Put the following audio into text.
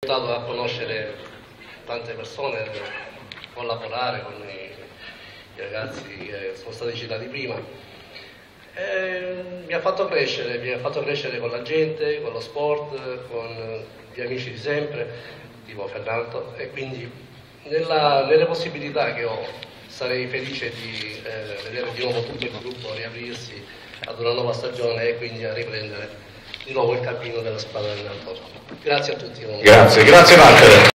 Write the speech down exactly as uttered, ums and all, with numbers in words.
dato a conoscere tante persone, collaborare con i ragazzi che sono stati citati prima. E mi ha fatto crescere, mi ha fatto crescere con la gente, con lo sport, con gli amici di sempre, tipo Fernando, e quindi nella, nelle possibilità che ho sarei felice di eh, vedere di nuovo tutto il gruppo riaprirsi ad una nuova stagione e quindi a riprendere di nuovo il cammino della squadra del Nantoro. Grazie a tutti. Grazie, grazie Walter.